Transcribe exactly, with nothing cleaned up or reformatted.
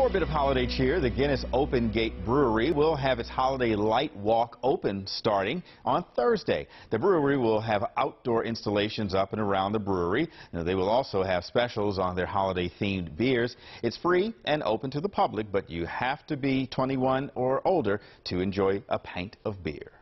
For a bit of holiday cheer, the Guinness Open Gate Brewery will have its holiday light walk open starting on Thursday. The brewery will have outdoor installations up and around the brewery. Now, they will also have specials on their holiday-themed beers. It's free and open to the public, but you have to be twenty-one or older to enjoy a pint of beer.